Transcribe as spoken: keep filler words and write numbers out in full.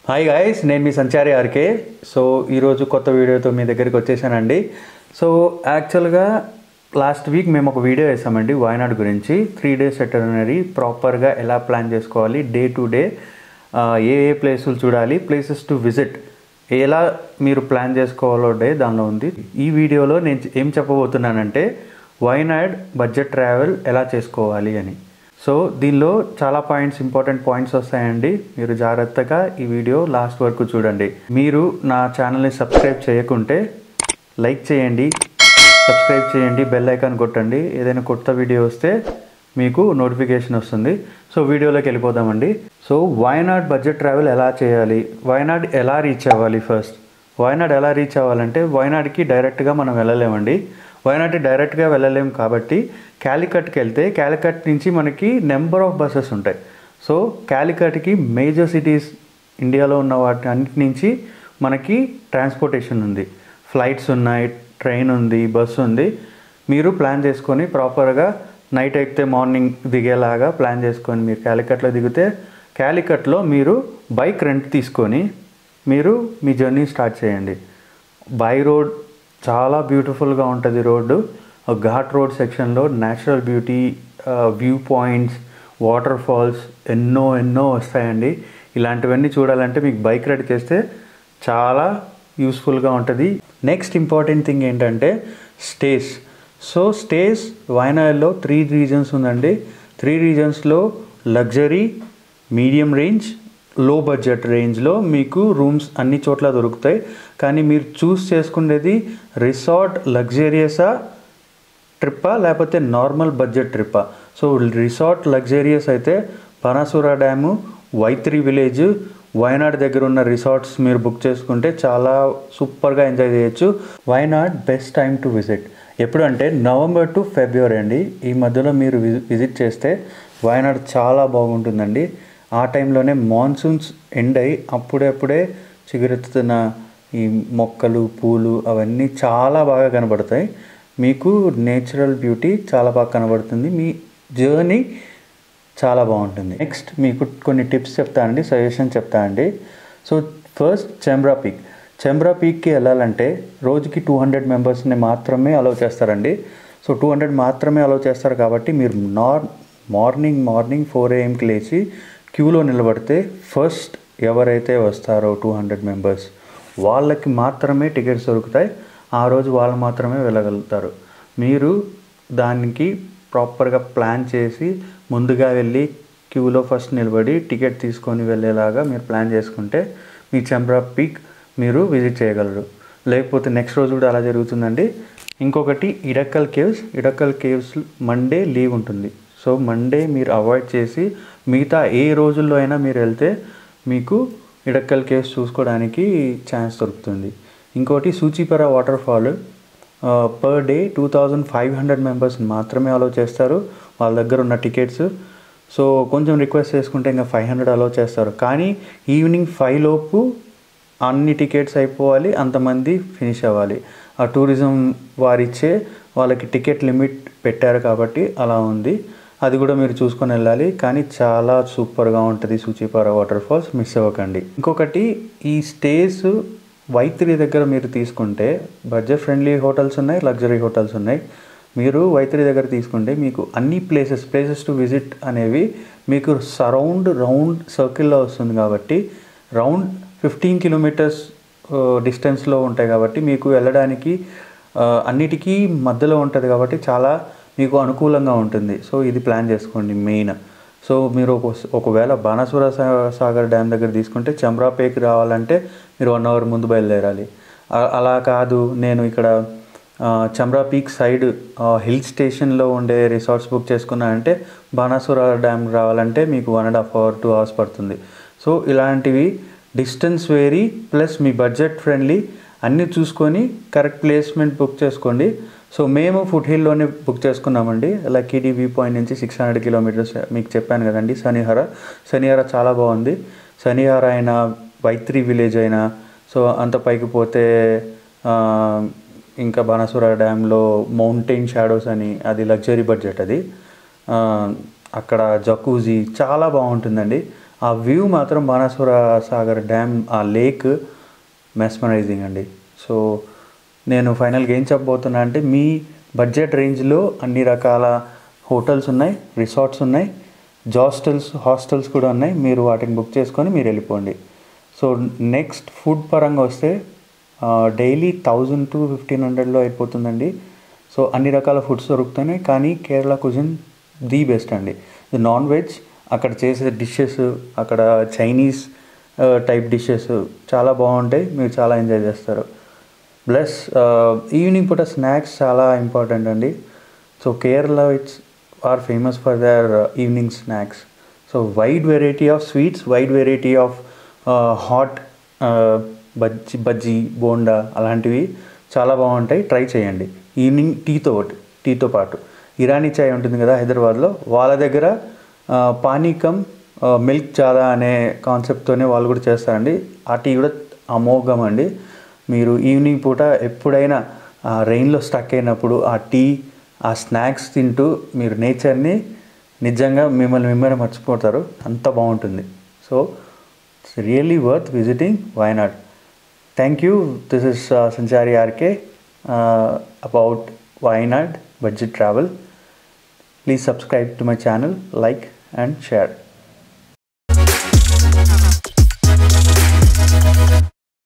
Hi guys, నేను మీ సంచారి RK. So ఈరోజు కొత్త వీడియోతో మీ దగ్గరికి వచ్చేసానండి. సో యాక్చువల్గా లాస్ట్ వీక్ మేము ఒక వీడియో వేసామండి వాయనాడ్ గురించి. త్రీ డేస్ ఎటర్నరీ ప్రాపర్గా ఎలా ప్లాన్ చేసుకోవాలి, డే టు డే ఏ ఏ ప్లేసులు చూడాలి, ప్లేసెస్ టు విజిట్ ఎలా మీరు ప్లాన్ చేసుకోవాలో డే దానిలో ఉంది. ఈ వీడియోలో నేను ఏం చెప్పబోతున్నానంటే వాయనాడ్ బడ్జెట్ ట్రావెల్ ఎలా చేసుకోవాలి అని. సో దీనిలో చాలా పాయింట్స్, ఇంపార్టెంట్ పాయింట్స్ వస్తాయండి. మీరు జాగ్రత్తగా ఈ వీడియో లాస్ట్ వరకు చూడండి. మీరు నా ఛానల్ని సబ్స్క్రైబ్ చేయకుంటే లైక్ చేయండి, సబ్స్క్రైబ్ చేయండి, బెల్ ఐకాన్ కొట్టండి. ఏదైనా కొత్త వీడియో వస్తే మీకు నోటిఫికేషన్ వస్తుంది. సో వీడియోలోకి వెళ్ళిపోదామండి. సో వాయనాడ్ బడ్జెట్ ట్రావెల్ ఎలా చేయాలి, వాయనాడ్ ఎలా రీచ్ అవ్వాలి. ఫస్ట్ వాయనాడ్ ఎలా రీచ్ అవ్వాలంటే వాయనాడ్కి డైరెక్ట్గా మనం వెళ్ళలేమండి. వాయనాడ్కి డైరెక్ట్గా వెళ్ళలేము కాబట్టి క్యాలికట్కి వెళ్తే క్యాలికట్ నుంచి మనకి నెంబర్ ఆఫ్ బస్సెస్ ఉంటాయి. సో క్యాలికట్కి మేజర్ సిటీస్ ఇండియాలో ఉన్న వాటి అన్నిటి నుంచి మనకి ట్రాన్స్పోర్టేషన్ ఉంది. ఫ్లైట్స్ ఉన్నాయి, ట్రైన్ ఉంది, బస్సు ఉంది. మీరు ప్లాన్ చేసుకొని ప్రాపర్గా నైట్ ఎక్కితే మార్నింగ్ దిగేలాగా ప్లాన్ చేసుకొని మీరు క్యాలికట్లో దిగితే క్యాలికట్లో మీరు బైక్ రెంట్ తీసుకొని మీరు మీ జర్నీ స్టార్ట్ చేయండి. బై రోడ్ చాలా బ్యూటిఫుల్గా ఉంటుంది రోడ్డు. ఘాట్ రోడ్ సెక్షన్లో natural beauty, view points, water falls ఎన్నో ఎన్నో వస్తాయండి. ఇలాంటివన్నీ చూడాలంటే మీకు బైక్ రైడ్ చేస్తే చాలా యూస్ఫుల్గా ఉంటుంది. నెక్స్ట్ ఇంపార్టెంట్ థింగ్ ఏంటంటే స్టేస్. సో స్టేస్ వాయనాడ్లో త్రీ రీజన్స్ ఉందండి. త్రీ రీజన్స్లో luxury, medium range, low budget రేంజ్లో మీకు రూమ్స్ అన్ని చోట్ల దొరుకుతాయి. కానీ మీరు చూస్ చేసుకునేది రిసార్ట్ లగ్జరియసా ట్రిప్పా లేకపోతే నార్మల్ బడ్జెట్ ట్రిప్పా. సో రిసార్ట్ లగ్జరియస్ అయితే బాణాసుర డ్యాము, వైత్రి విలేజ్, వాయనాడ్ దగ్గర ఉన్న రిసార్ట్స్ మీరు బుక్ చేసుకుంటే చాలా సూపర్గా ఎంజాయ్ చేయొచ్చు. Wayanad best time to visit ఎప్పుడంటే నవంబర్ టు ఫిబ్రవరి అండి. ఈ మధ్యలో మీరు విజిట్ చేస్తే వాయనాడ్ చాలా బాగుంటుందండి. ఆ టైంలోనే మాన్సూన్స్ ఎండ్ అయ్యి అప్పుడప్పుడే చిగురెత్తుతున్న ఈ మొక్కలు, పూలు అవన్నీ చాలా బాగా కనబడతాయి. మీకు నేచురల్ బ్యూటీ చాలా బాగా కనబడుతుంది. మీ జర్నీ చాలా బాగుంటుంది. నెక్స్ట్ మీకు కొన్ని టిప్స్ చెప్తానండి, సజెషన్ చెప్తానండి. So first Chembra peak. Chembra పీక్కి వెళ్ళాలంటే రోజుకి టూ హండ్రెడ్ మెంబర్స్ని మాత్రమే అలౌ చేస్తారండి. సో టూ హండ్రెడ్ మాత్రమే అలౌ చేస్తారు కాబట్టి మీరు నార్ మార్నింగ్ మార్నింగ్ ఫోర్ ఏఎంకి లేచి క్యూలో నిలబడితే ఫస్ట్ ఎవరైతే వస్తారో టూ హండ్రెడ్ మెంబర్స్ వాళ్ళకి మాత్రమే టికెట్స్ దొరుకుతాయి. ఆ రోజు వాళ్ళు మాత్రమే వెళ్ళగలుగుతారు. మీరు దానికి ప్రాపర్గా ప్లాన్ చేసి ముందుగా వెళ్ళి క్యూలో ఫస్ట్ నిలబడి టికెట్ తీసుకొని వెళ్ళేలాగా మీరు ప్లాన్ చేసుకుంటే మీ చెంబ్రా పీక్ మీరు విజిట్ చేయగలరు. లేకపోతే నెక్స్ట్ రోజు కూడా అలా జరుగుతుందండి. ఇంకొకటి Edakkal caves. Edakkal caves Monday leave ఉంటుంది. సో మండే మీరు అవాయిడ్ చేసి మిగతా ఏ రోజుల్లో అయినా మీరు వెళ్తే మీకు ఇడక్కల్ కేవ్స్ చూసుకోవడానికి ఛాన్స్ దొరుకుతుంది. ఇంకోటి Soochipara water fall per day two thousand five hundred members మాత్రమే అలౌ చేస్తారు వాళ్ళ దగ్గర ఉన్న టికెట్స్. సో కొంచెం రిక్వెస్ట్ చేసుకుంటే ఇంకా ఫైవ్ హండ్రెడ్ అలౌ చేస్తారు. కానీ ఈవినింగ్ ఫైవ్ లోపు అన్ని టికెట్స్ అయిపోవాలి, అంతమంది ఫినిష్ అవ్వాలి. ఆ టూరిజం వారిచ్చే వాళ్ళకి టికెట్ లిమిట్ పెట్టారు కాబట్టి అలా ఉంది. అది కూడా మీరు చూసుకొని వెళ్ళాలి. కానీ చాలా సూపర్గా ఉంటుంది సూచిపర వాటర్ ఫాల్స్, మిస్ అవ్వకండి. ఇంకొకటి ఈ స్టేస్ వైత్రి దగ్గర మీరు తీసుకుంటే బడ్జెట్ ఫ్రెండ్లీ హోటల్స్ ఉన్నాయి, లగ్జరీ హోటల్స్ ఉన్నాయి. మీరు వైత్రి దగ్గర తీసుకుంటే మీకు అన్ని ప్లేసెస్ ప్లేసెస్ టు విజిట్ అనేవి మీకు సరౌండ్ రౌండ్ సర్కిల్లో వస్తుంది కాబట్టి రౌండ్ ఫిఫ్టీన్ కిలోమీటర్స్ డిస్టెన్స్లో ఉంటాయి కాబట్టి మీకు వెళ్ళడానికి అన్నిటికీ మధ్యలో ఉంటుంది కాబట్టి చాలా మీకు అనుకూలంగా ఉంటుంది. సో ఇది ప్లాన్ చేసుకోండి మెయిన్. సో మీరు ఒక ఒకవేళ బాణాసుర సాగర్ డ్యామ్ దగ్గర తీసుకుంటే చెంబ్రా పీక్ రావాలంటే మీరు వన్ అవర్ ముందు బయలుదేరాలి. అలా కాదు నేను ఇక్కడ చెంబ్రా పీక్ సైడ్ హిల్ స్టేషన్లో ఉండే రిసార్ట్స్ బుక్ చేసుకున్నా అంటే బాణాసుర డ్యామ్ రావాలంటే మీకు one and half hour two hours పడుతుంది. సో ఇలాంటివి డిస్టెన్స్ వేరీ ప్లస్ మీ బడ్జెట్ ఫ్రెండ్లీ అన్నీ చూసుకొని కరెక్ట్ ప్లేస్మెంట్ బుక్ చేసుకోండి. సో మేము ఫుట్ హిల్లోనే బుక్ చేసుకున్నామండి. లక్కీడీ వ్యూ పాయింట్ నుంచి సిక్స్ హండ్రెడ్ కిలోమీటర్స్ మీకు చెప్పాను కదండి. శనిహార శనిహార చాలా బాగుంది. శనిహార అయినా వైత్రి విలేజ్ అయినా సో అంత పైకి పోతే ఇంకా బాణాసుర డ్యామ్లో మౌంటైన్ షాడోస్ అని, అది లగ్జరీ బడ్జెట్. అది అక్కడ జకూజీ చాలా బాగుంటుందండి. ఆ వ్యూ మాత్రం బాణాసుర సాగర్ డ్యామ్ ఆ లేక్ మెస్మరైజింగ్ అండి. సో నేను ఫైనల్గా ఏం చెప్పబోతున్నా అంటే మీ బడ్జెట్ రేంజ్లో అన్ని రకాల హోటల్స్ ఉన్నాయి, రిసార్ట్స్ ఉన్నాయి, జాస్టల్స్ హాస్టల్స్ కూడా ఉన్నాయి. మీరు వాటిని బుక్ చేసుకొని మీరు వెళ్ళిపోండి. సో నెక్స్ట్ ఫుడ్ పరంగా వస్తే డైలీ థౌజండ్ టు ఫిఫ్టీన్ హండ్రెడ్లో అయిపోతుందండి. సో అన్ని రకాల ఫుడ్స్ దొరుకుతున్నాయి. కానీ కేరళ కుజిన్ ది బెస్ట్ అండి. నాన్ వెజ్ అక్కడ చేసే డిషెస్, అక్కడ చైనీస్ టైప్ డిషెస్ చాలా బాగుంటాయి, మీరు చాలా ఎంజాయ్ చేస్తారు. ప్లస్ ఈవినింగ్ పూట స్నాక్స్ చాలా ఇంపార్టెంట్ అండి. So Kerala it's are famous for their evening snacks. So wide variety of sweets, wide variety of hot bajji bajji bonda అలాంటివి చాలా బాగుంటాయి, ట్రై చేయండి. ఈవినింగ్ టీతో టీతో పాటు ఇరానీ చాయ్ ఉంటుంది కదా హైదరాబాద్లో, వాళ్ళ దగ్గర పానీకం మిల్క్ చాదా అనే కాన్సెప్ట్తోనే వాళ్ళు కూడా చేస్తారండి. ఆ టీ కూడా అమోఘం అండి. మీరు ఈవినింగ్ పూట ఎప్పుడైనా రెయిన్లో స్టక్ అయినప్పుడు ఆ టీ, ఆ స్నాక్స్ తింటూ మీరు నేచర్ని నిజంగా మిమ్మల్ని మిమ్మల్ని మర్చిపోతారు, అంత బాగుంటుంది. So it's really worth visiting Wayanad. Thank you. This is Sanchari RK about Wayanad budget travel. Please subscribe to my channel, like and share.